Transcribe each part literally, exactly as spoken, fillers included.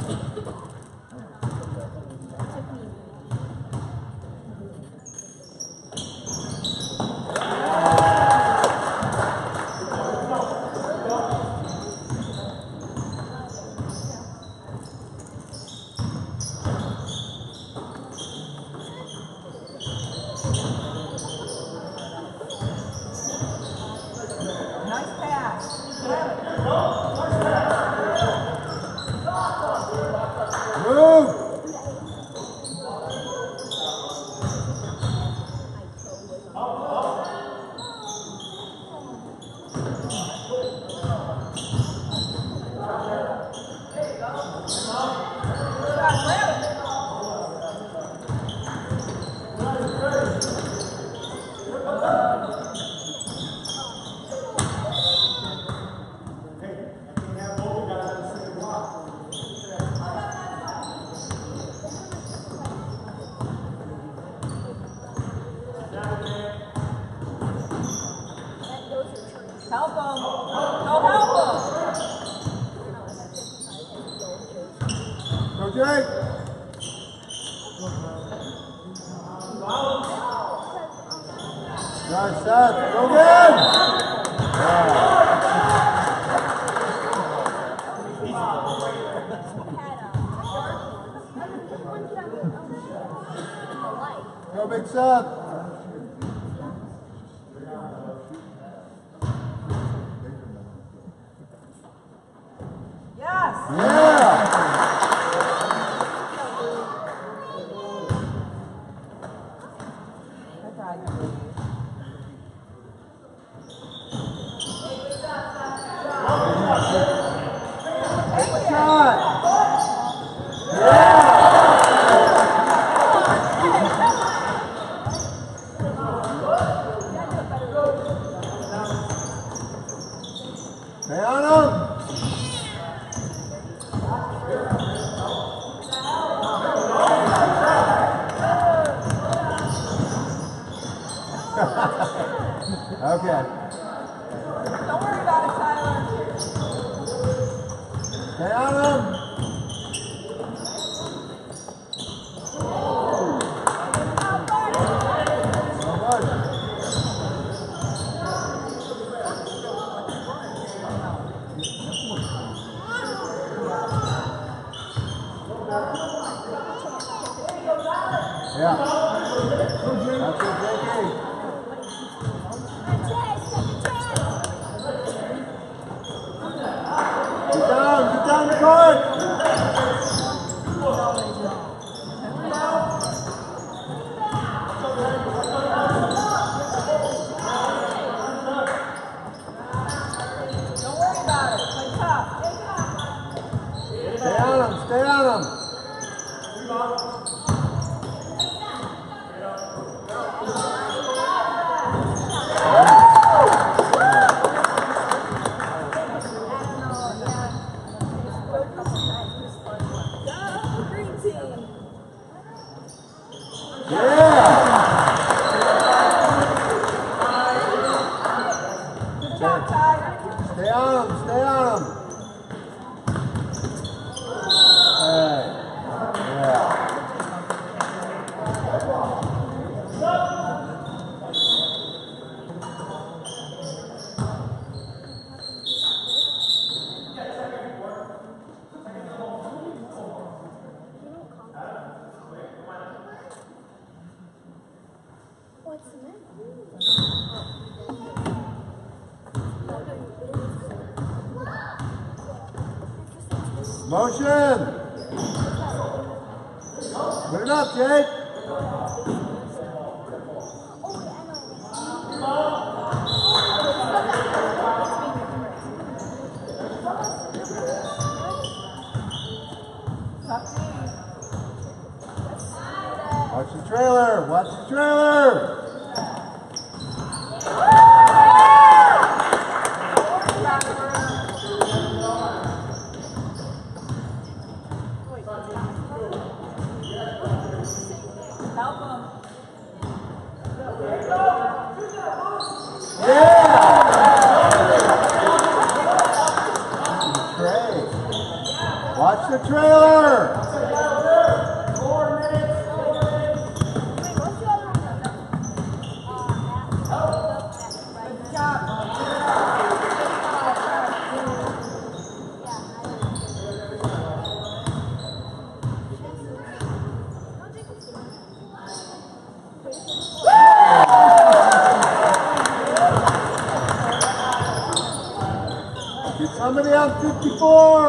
Help him. Go help him. Go, Jake. Nice set. Go again. Yeah. Go, big set. Yes. Yeah. Shot. Yeah. Stay on him. Okay. Don't worry about it, Tyler. Stay on him. So much. Yeah. That's it, Jakey. Get down, get down the court. Don't worry about it. Play tough. Stay on him, stay on him. Stay on him, stay on him. Hey. Yeah. What's the name? Motion. Put it up, Jake. Watch the trailer. Watch the trailer. Help him. Yeah! Great. Watch the trailer! Good job. Get somebody on fifty-four!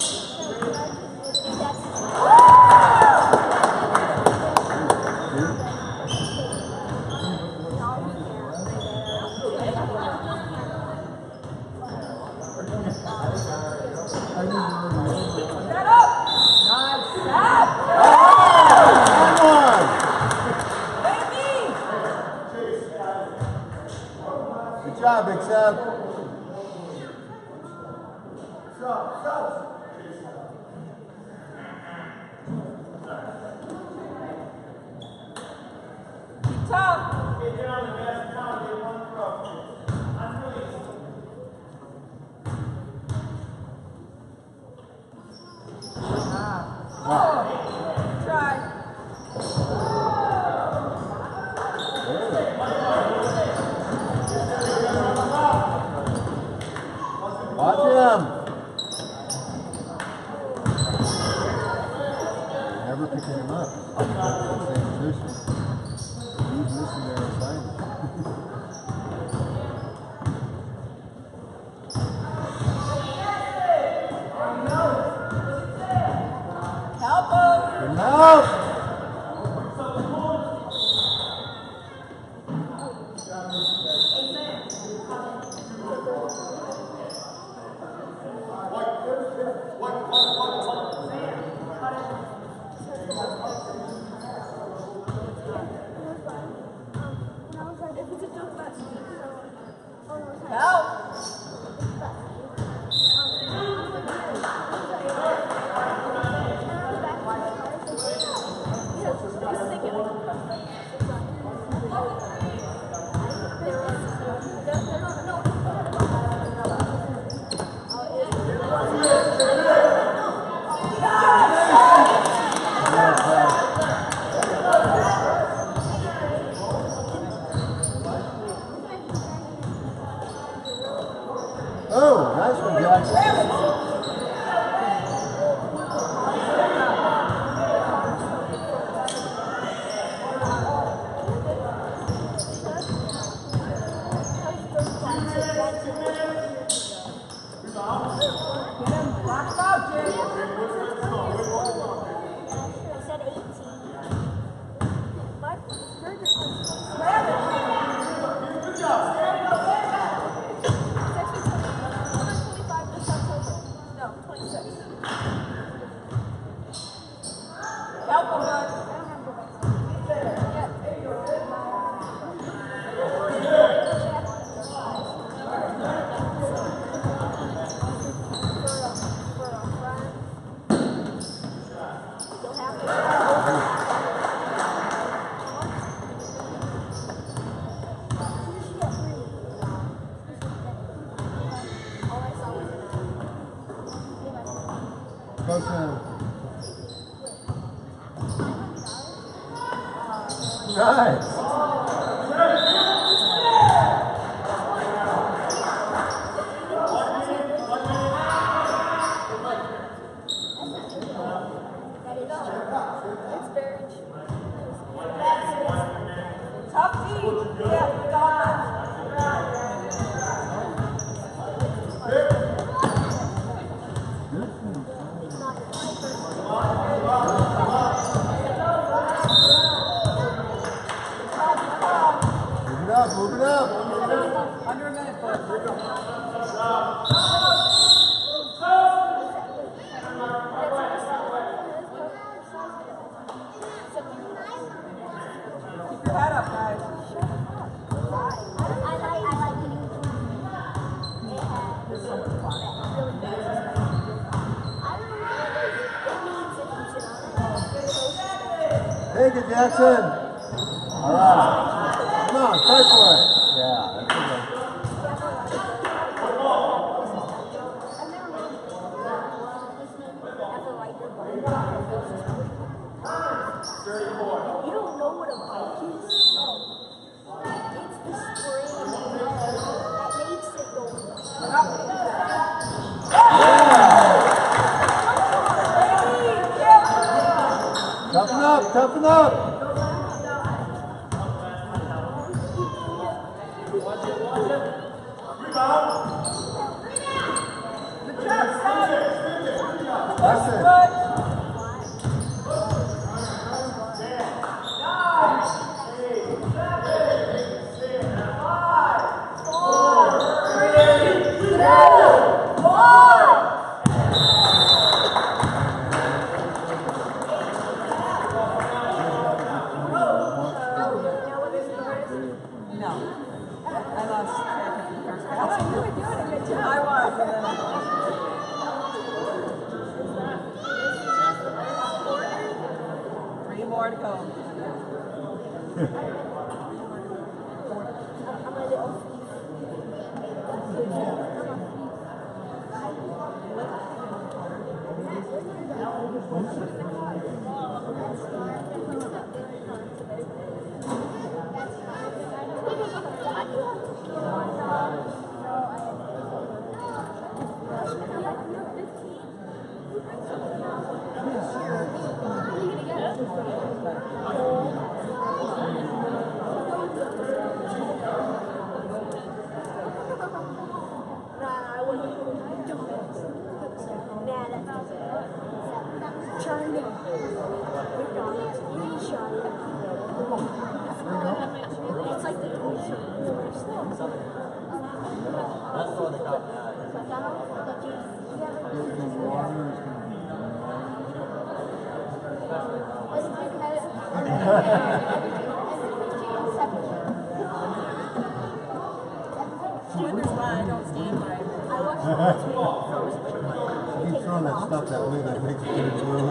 Set up. Nice shot. Baby. Good job, Big Sam. Keep tough. Ah. Oh. Try. Watch him. Never picking him up. Same position. He's missing their assignment. Help him. Good enough. Help. Oh, nice one, Jackson. Block him out, Jay. Help him, bud. Go Sam. Nice. Tough team. Yeah, God. Move it up, move it up. Under a minute, bud. Keep your head up, guys. Take it, Jackson. All right. Come on, fight for it. Yeah, that's okay. I've never You don't know what a bike is? It's the spring that makes it go. Toughen up, toughen up. That's it. More to go. It's like the That's the one that got Keep throwing that stuff that way that makes it blue.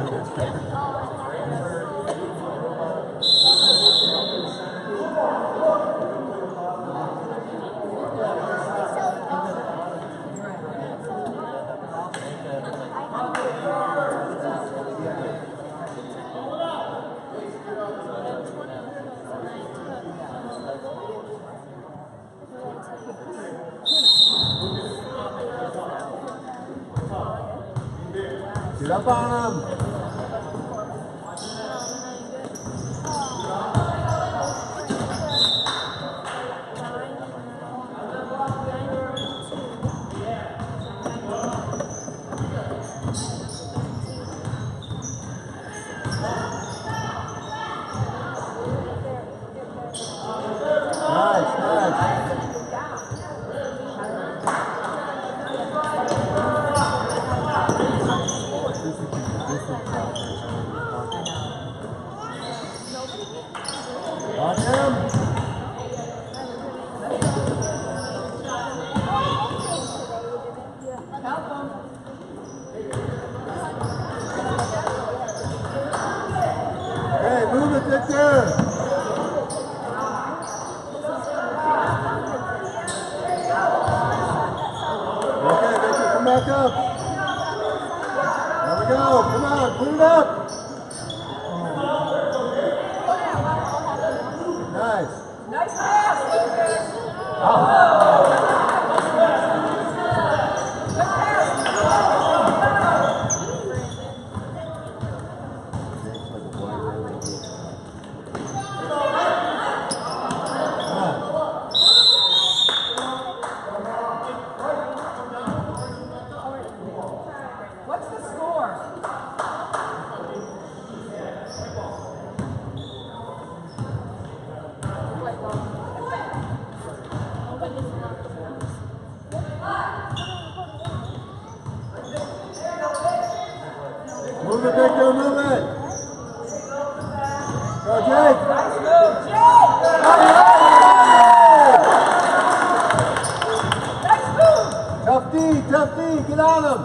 Get up on him. Nice, nice. Watch him. Hey, move it, Victor. Okay, Victor, come back up. There we go. Come on, clean it up. Nice. Nice pass. Oh. What's the score? Move it, Victor, move it. Go, Jake. Nice move, Jake! Nice move! Tough D, tough D, get on him.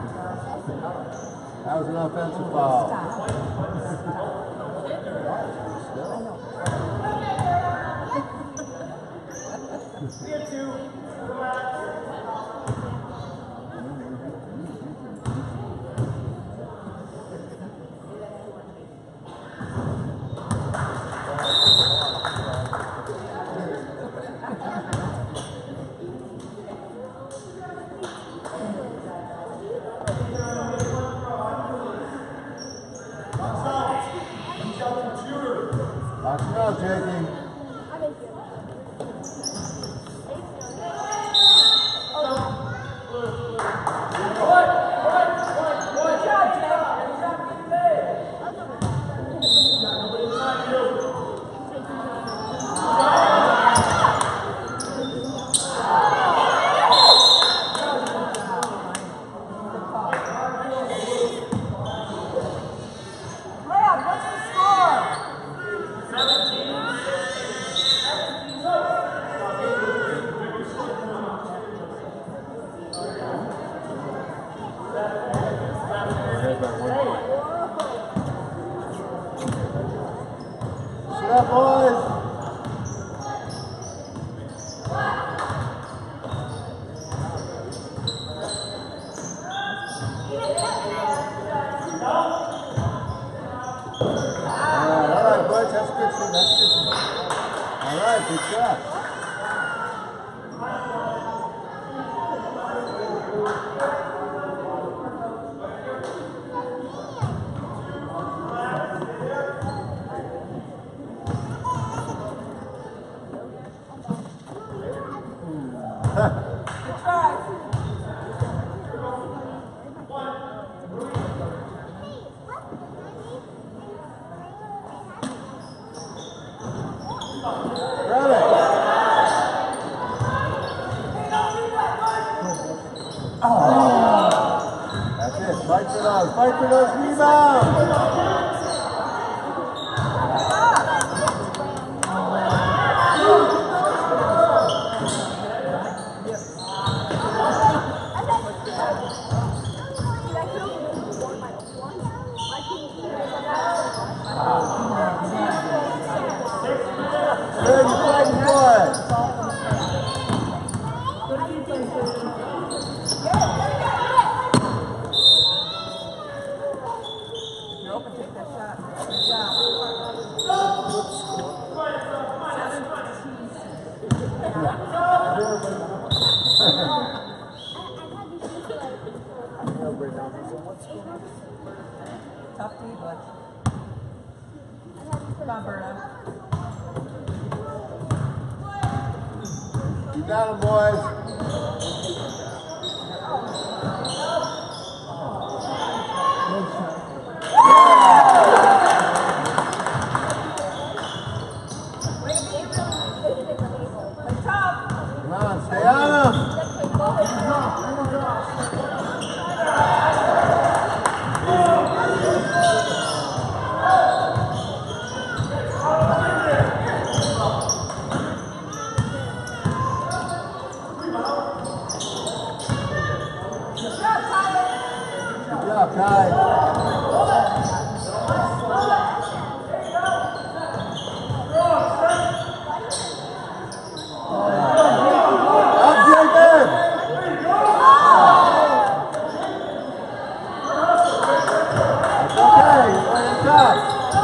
That was an offensive foul. Box it out, J D. Fight for those rebounds! Good, you're fighting for it! Tough D, but come on, Berta. You got him, boys. Come on, stay on him. Good job, Kai. Up, Jacob! It's okay, you're playing tough.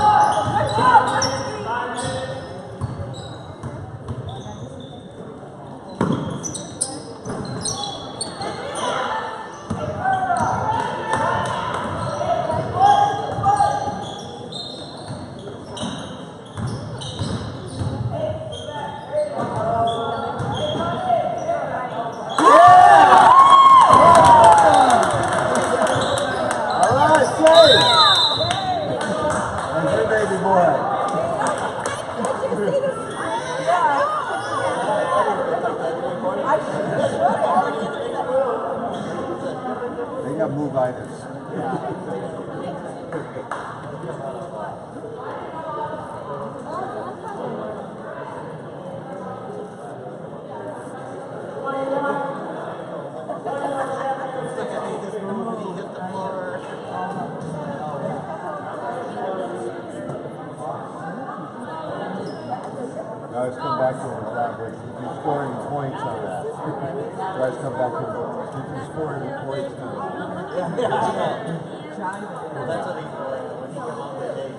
They got move-itis. Guys, come back to the fabric. Did you score any points on that? Guys, come back to the. Did you score any points on that? Yeah, yeah, yeah. Well, that's what he, when he came on that day,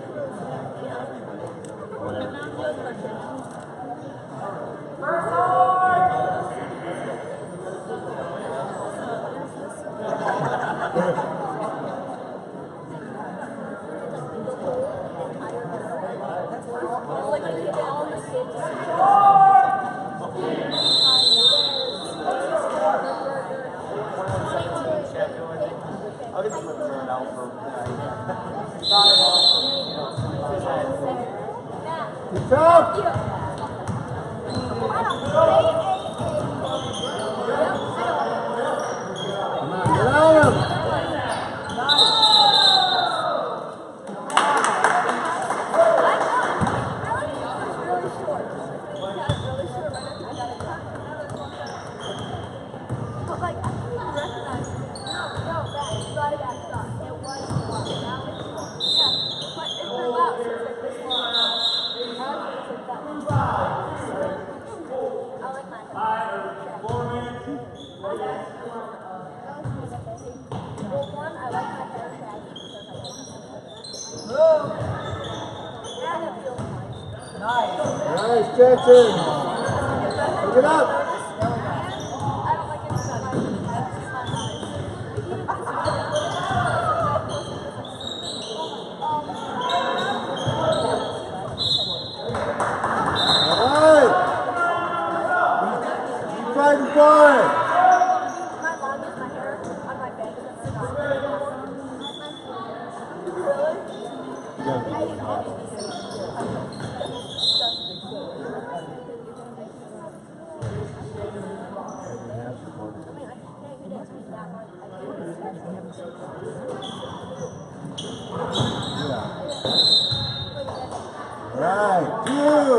I'll get some food out for It's up! Come on, get on him! Nice, Jackson! Look it up! Alright! Keep fighting for it! Right, two.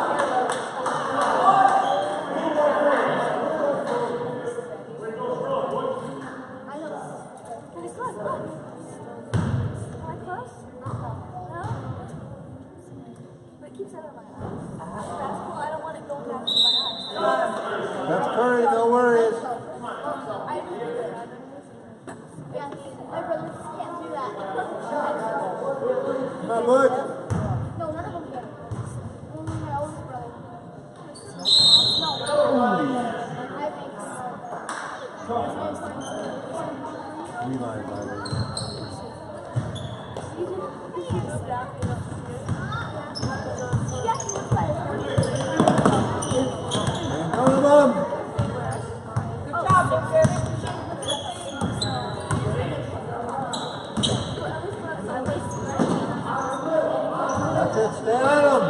That's Curry, no worries. Yeah, my brother can't do that. Come on, Butch. No, none of them can. Only my oldest brother. No, I think. Levi, by the way. Yeah, he looks like Come on, Mom. Good job, Victor. That's it, stay on him.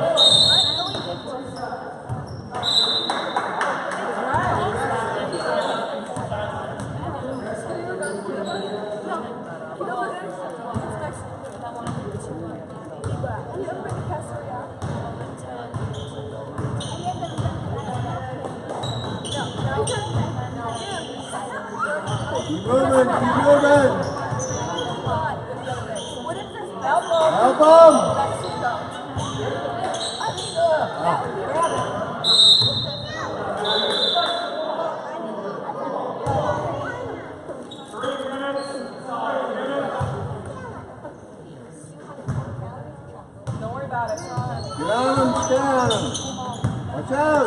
Keep moving, keep moving. Help him. Help him. Don't worry about it. Get on him, stay on him. Watch out.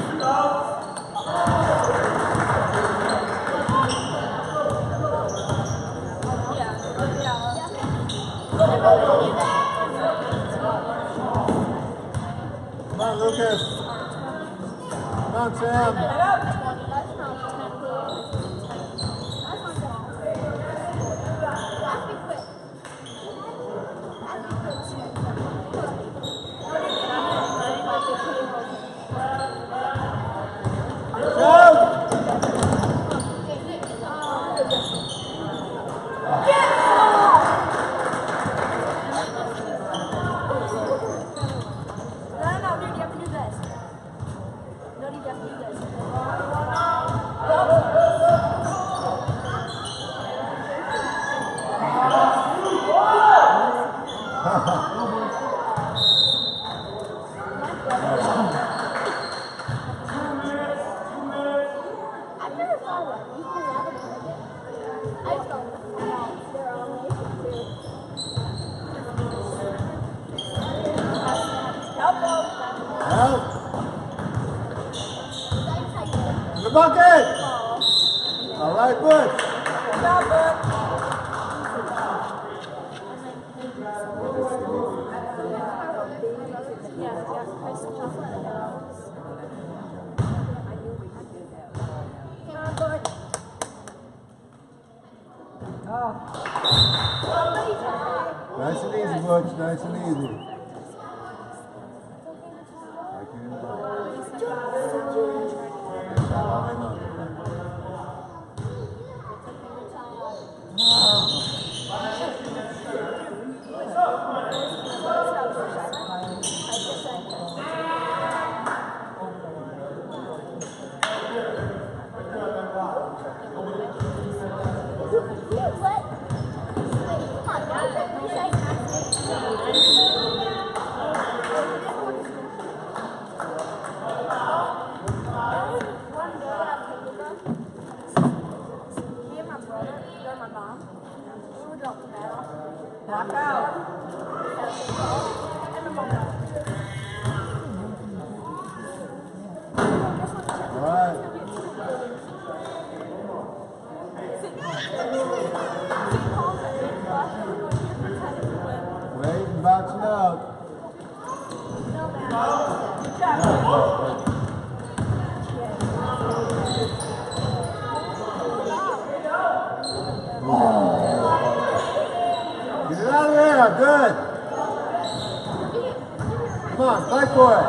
Come on, Lucas. Come on, Sam. Help. The bucket. All right, Butch. Good job, Butch. Yeah, yeah. Nice and easy, Butch. Nice and easy. Like you in the ball. Get shot all day long. Knock out. All right. Wait and box it out. Good job. Get it out of there. Good. Come on, fight for it.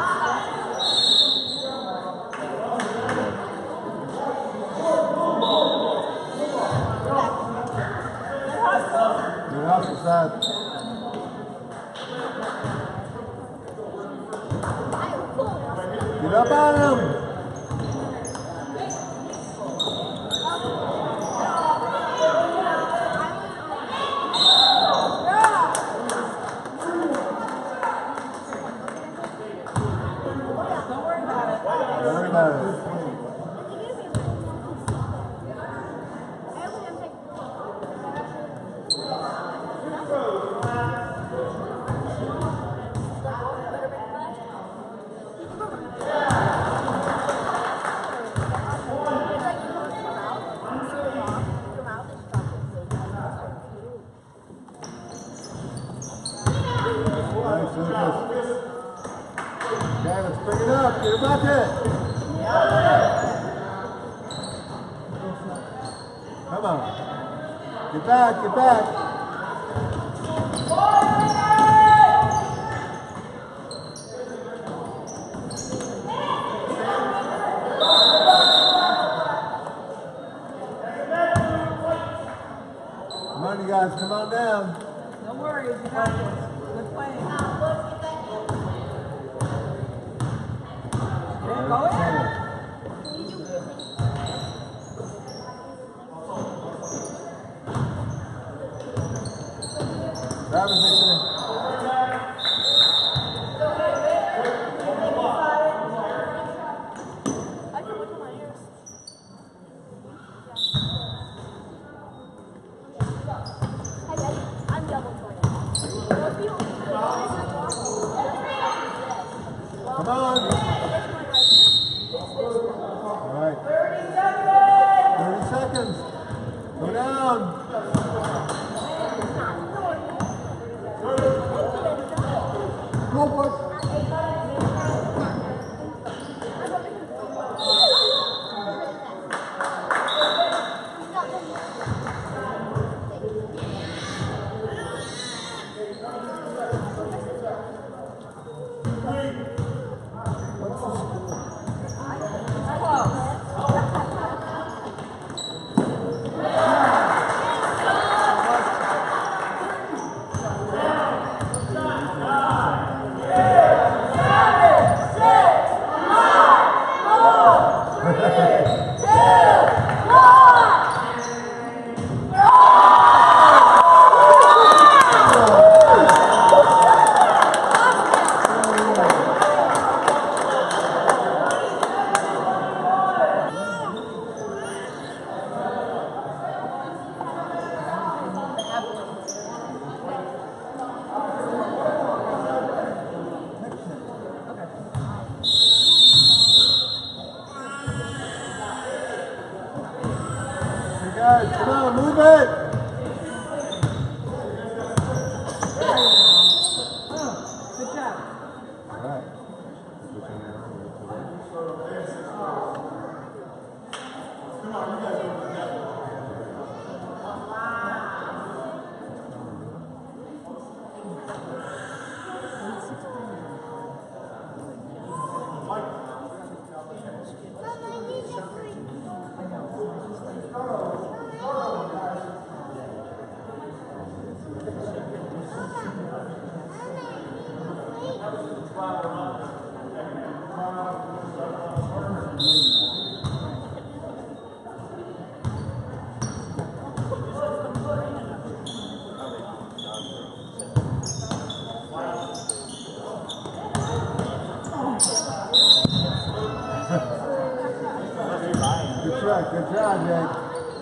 Good hustle, Seth. Get up on him. Don't worry about it. Don't worry about it. Nice, Lucas. Okay, let's bring it up. Get a bucket. Come on. Get back, get back. Come on, you guys, come on down. Don't worry, you got this. Good playing. Yeah, go ahead. Grab it, Victor. I'm double twenty. Come on. All right. thirty seconds. Go down. Go, Butch. Guys, come on, move it! Good job. All right. Good try, good job, Jake.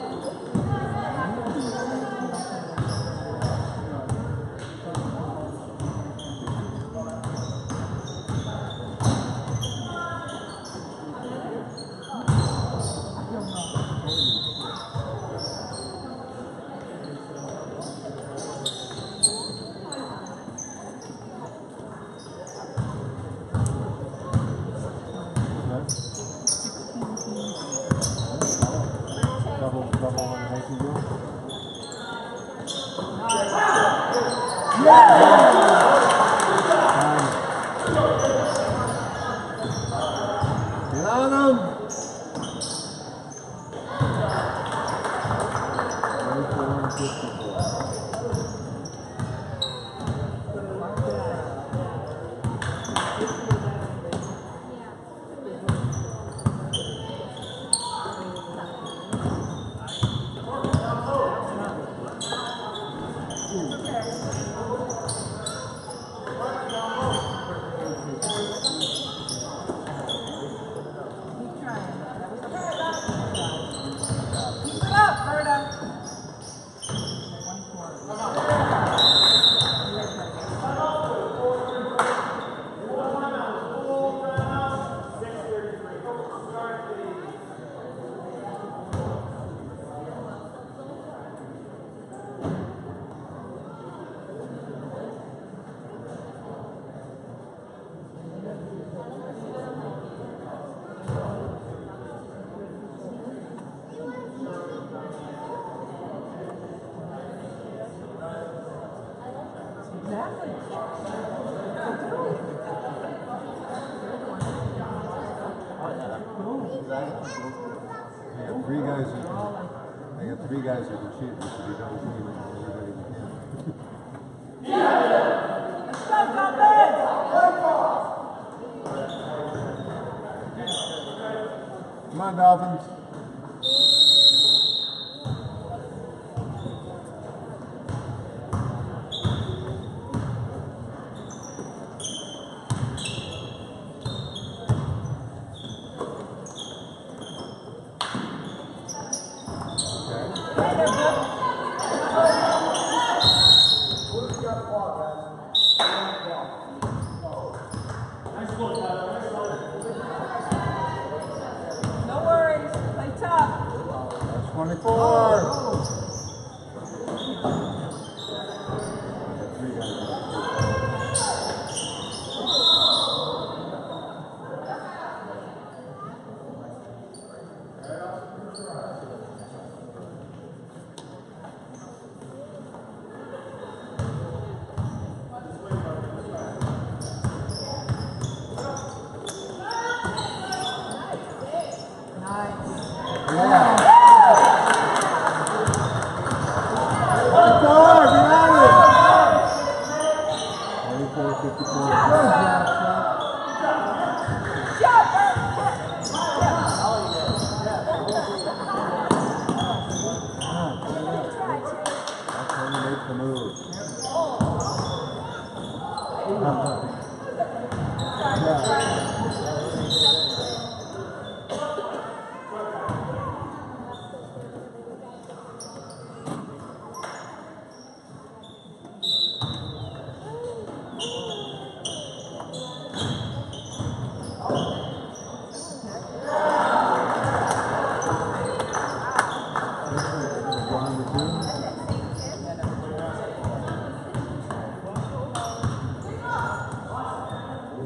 Double, double on the making deal. Yeah! Get on him! twenty-four and fifty-four. I got three guys who I got three guys who can shoot. This should be double teaming everybody we can. Come on, Dolphins. No worries. Play tough. That's twenty-four. Three guys. Yeah. twenty-four, get out of it. twenty-four, fifty-four. That's when you make the move. Yeah.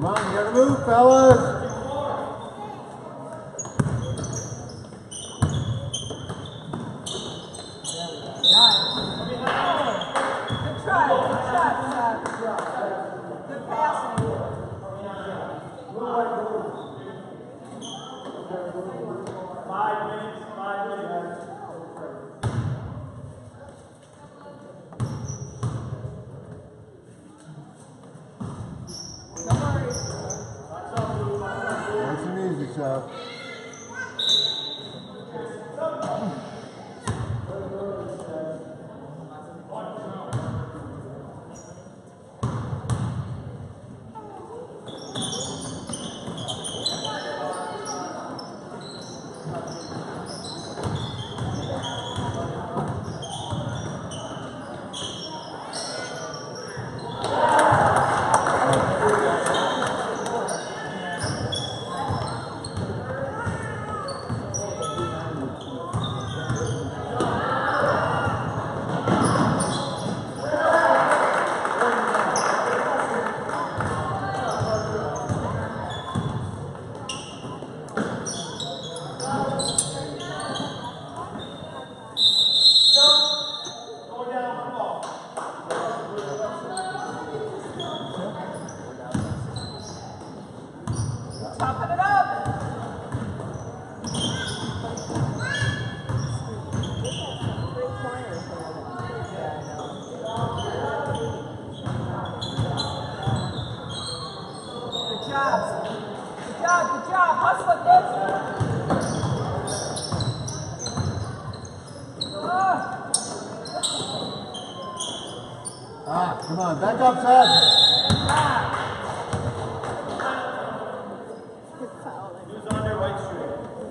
Come on, you gotta move, fellas. Nice and easy, Seth. Ah, come on, back up, Seth. Who's on their right street?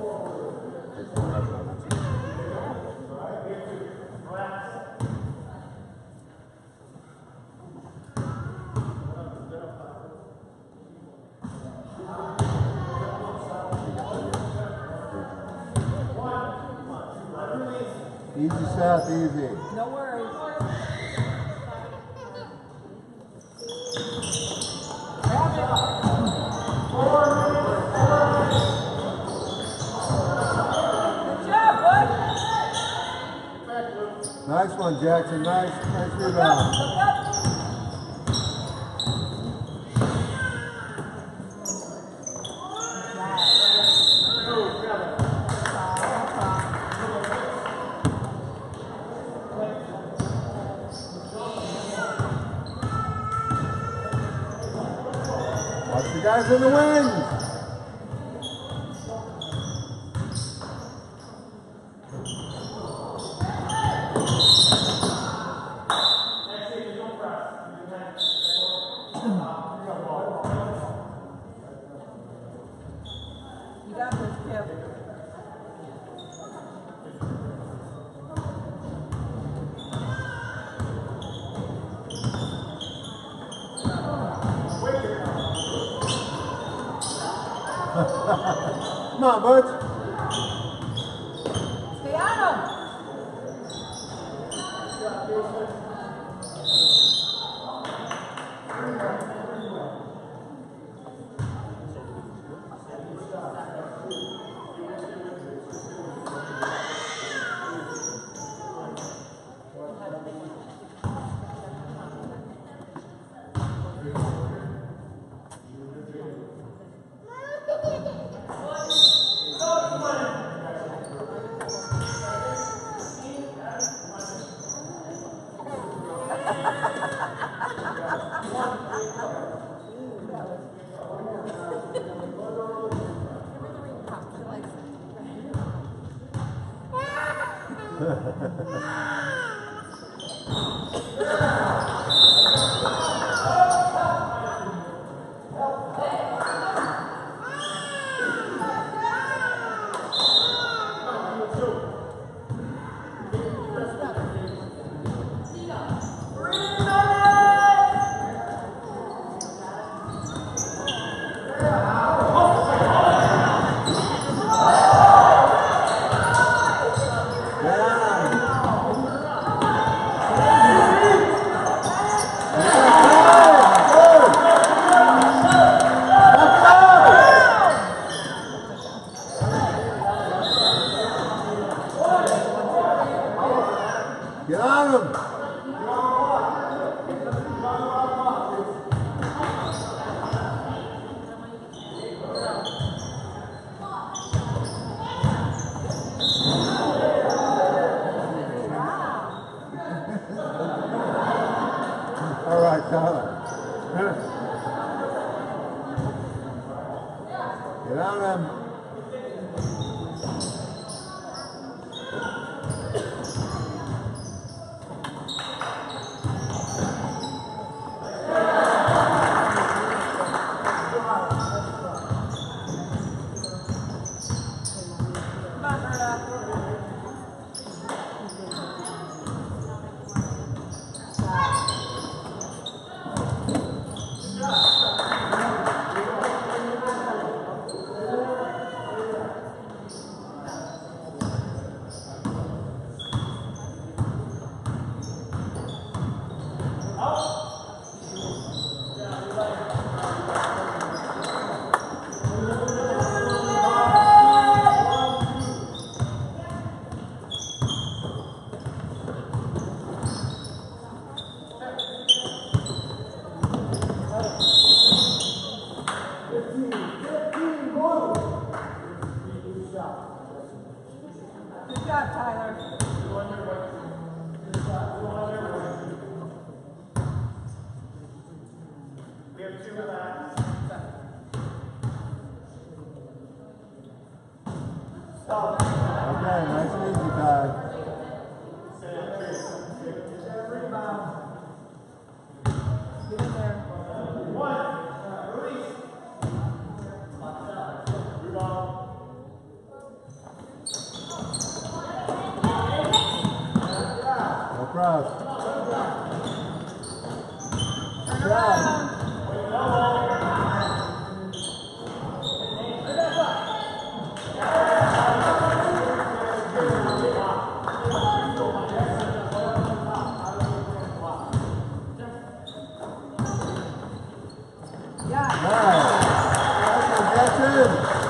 Easy, Seth, easy. No worries. Nice one, Jackson. Nice, nice rebound. Watch the guys in the wings. You got this, Kip. Come on, Butch. Stay on him. Get on him. Good job, Tyler. We have two relax. Okay, nice and easy, Ty. Get in there. One. Release. Rebound. No cross. Turn around. Yeah. Nice. Jackson,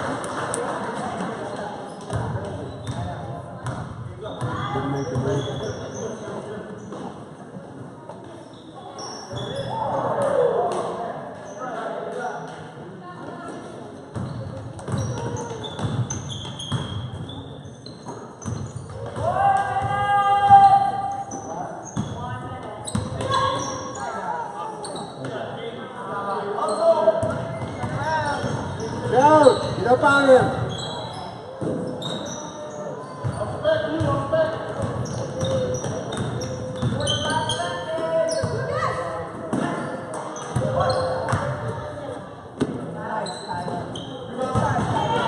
didn't make a break. Go! Get up on him! Nice, Tyler. Good try, Tyler.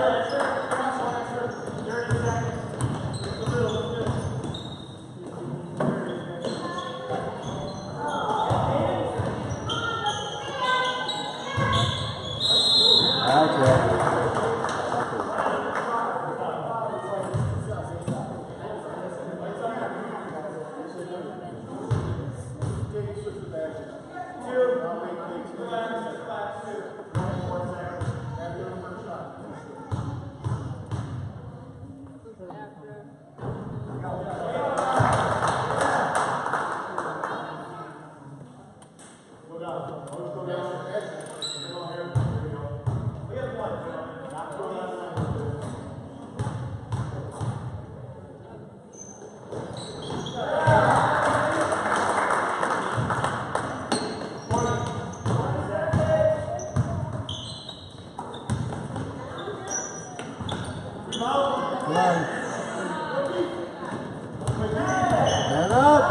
That's it. Come on. Man up.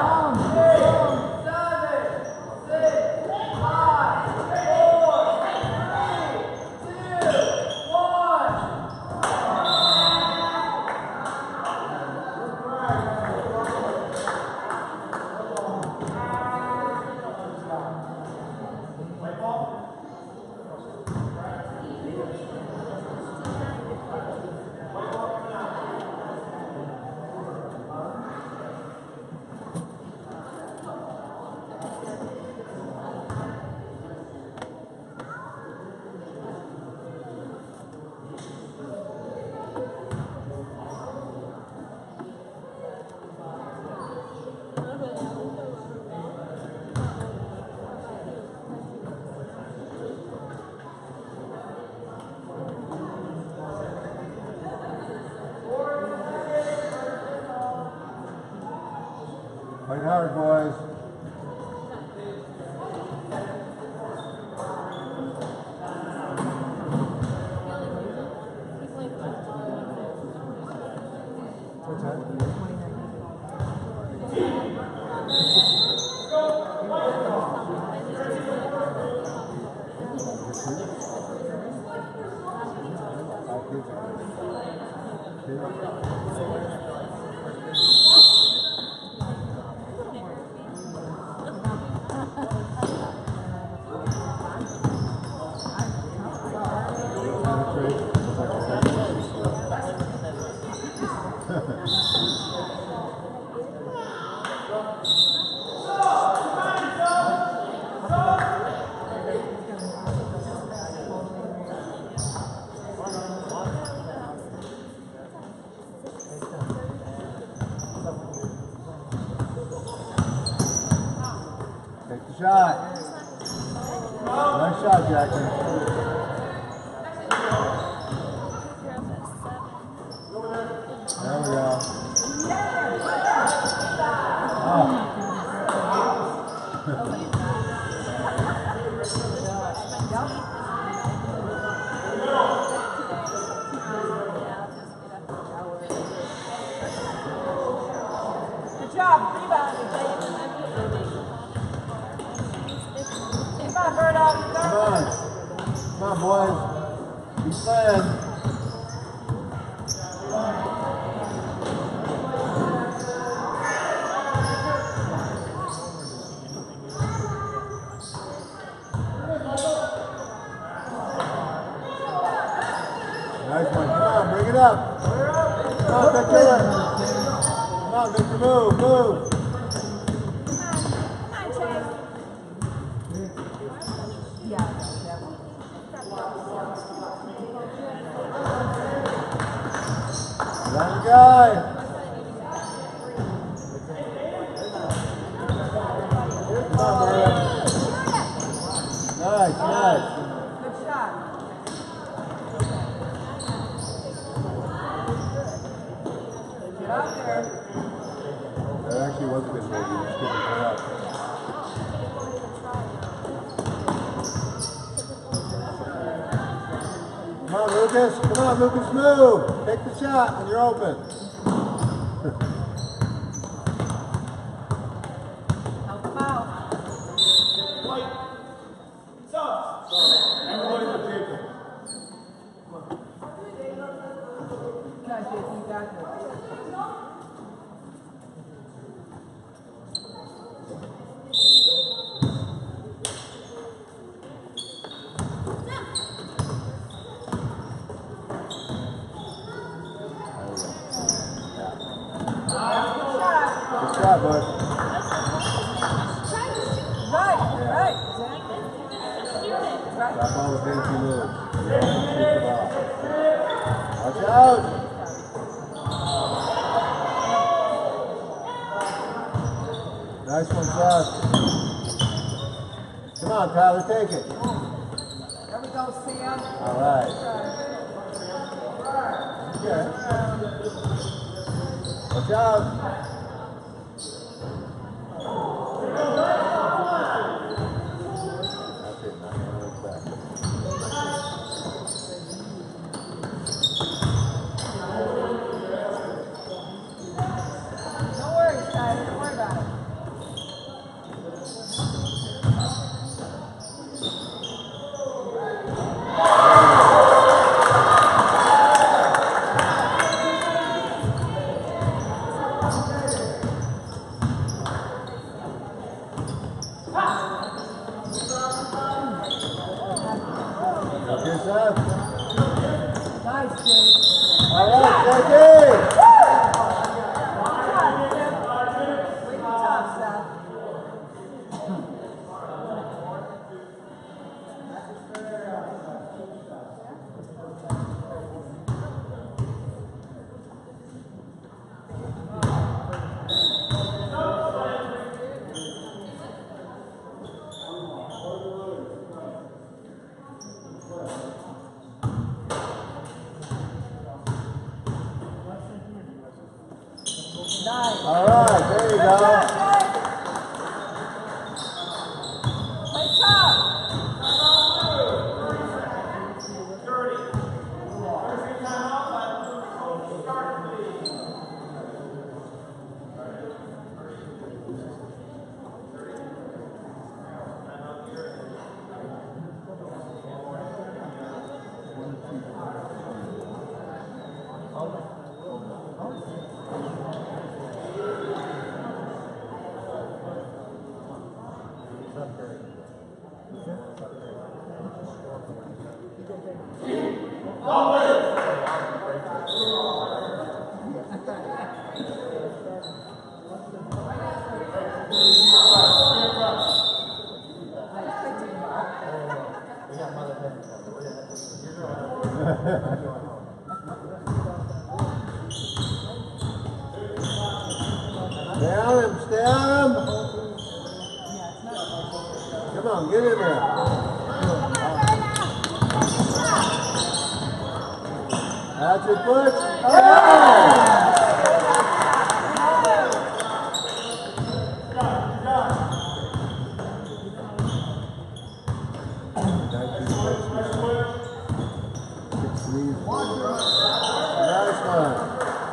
Fight hard, boys. Take the shot. Nice shot, Jackson. There we go. Oh. Good job, rebounding. Come on, Birdo. Come on. Come on, boys. Keep playing. Nice one. Come on, bring it up. Come on, Victor. Come on, Victor, move, move. Young guy. Come on, Maria. Nice, nice. Good shot. Get out there. That actually was a good move. You just couldn't pull up. Come on, Lucas. Come on, Lucas, move. Take the shot when you're open. Help him out. Guys, Jason, you got this. Good shot, bud. Right, right. Stop all the fancy moves. You don't have to shoot the ball. Watch out! Nice one, Josh. Come on, Tyler, take it. There we go, Sam. All right. Okay. Watch out. That's it, not gonna look back. Don't worry, Tyler. Don't worry about it. Okay, Seth. Nice, Jake. All right, Jackie. Way too tough, Seth. Nice. All right, there you Good go. job, Jake. Play tough. Stay on him, stay on him. Come on, get in there. That's your foot. Oh! Nice one.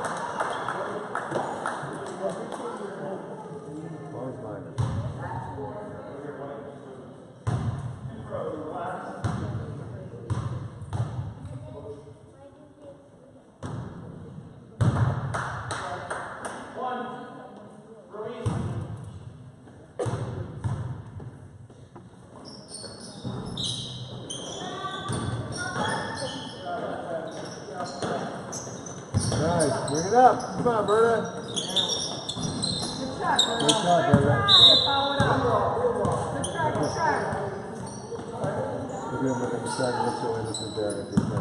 Nice, bring it up. Come on, Berta. Good shot, Berta. Good shot, Berta. Follow it up. Good try, good try. Look at him looking beside him. Look so innocent there.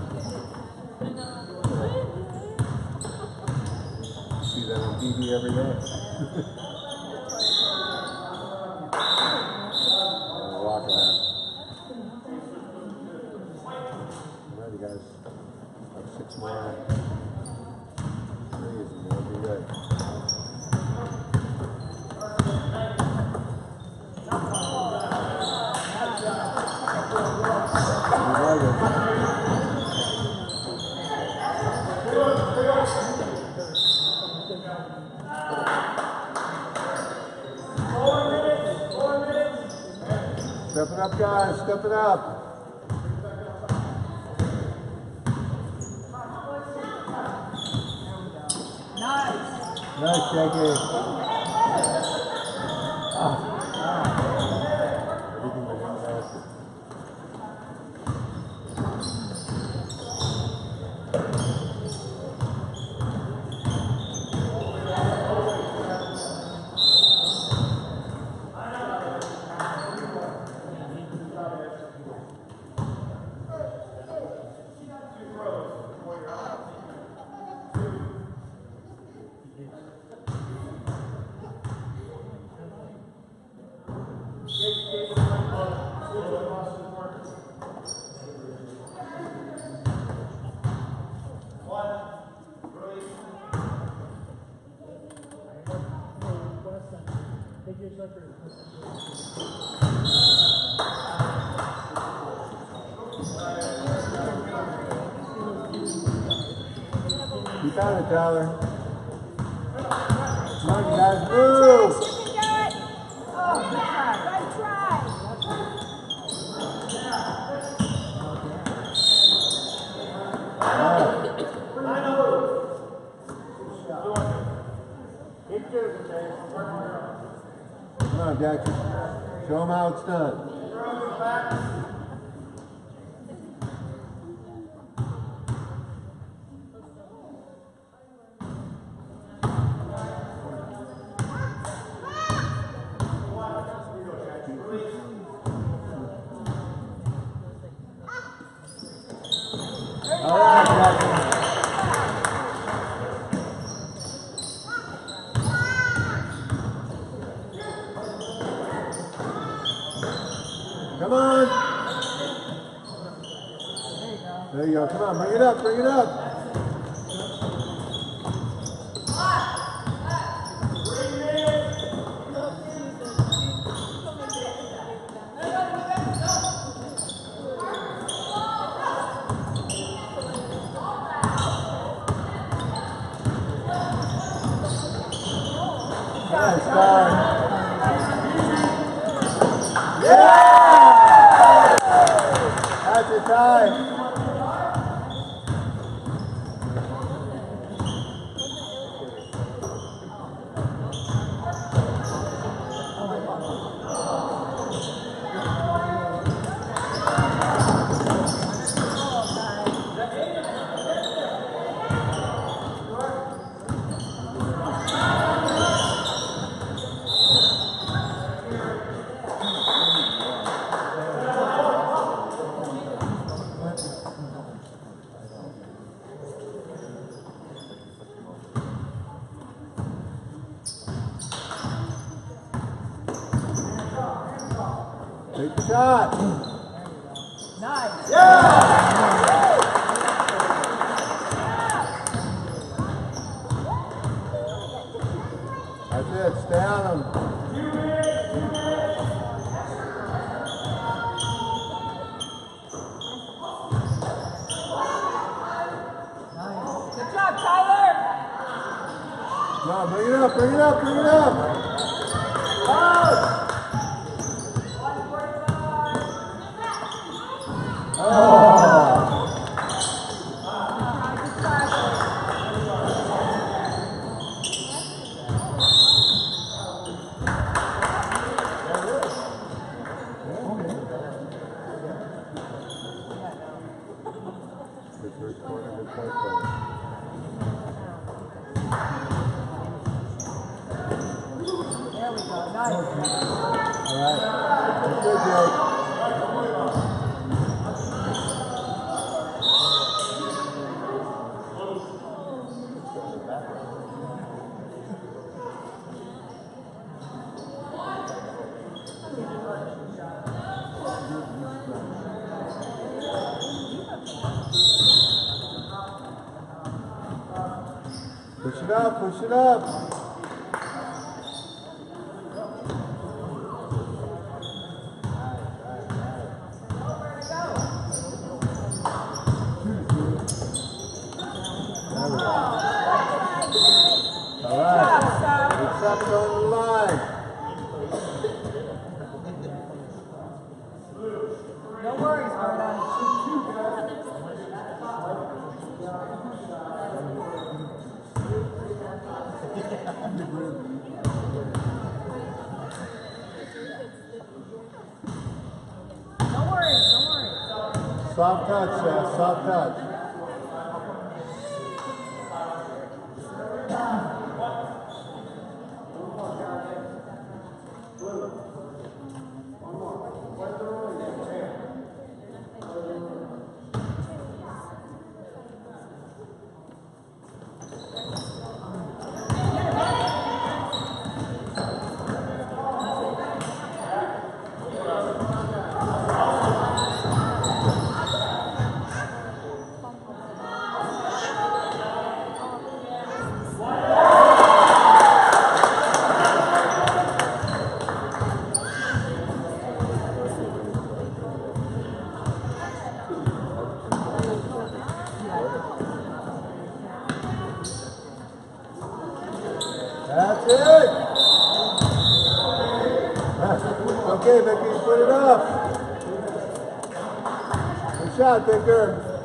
See that on T V every day. We're walking out. Alrighty, guys. Like six more. Three is going to be good. Step it up, guys. Step it up. Nice. Nice, Jackie. Ah. Everything was in the basket. You found it, Tyler. Come on, guys, move! You can do it. Oh, good try. Good try. Come on, Jackson. Show them how it's done. All right, Jackson. Come on. There you go. Come on, bring it up, bring it up. Nice, guys. Yeah! That's a tie. Take the shot. Nice. That's it. Stay on him. Good job, Tyler. No, bring it up, bring it up, bring it up. The first quarter was quite close. There we go. Nice. All right. That's good, Jake. Push it up, push it up. All right. It's up on the line. No worries, Arda. Don't worry, don't worry. Soft touch, Seth, soft touch. That's it. Okay, Vicky, put it up. Good shot, Vicker.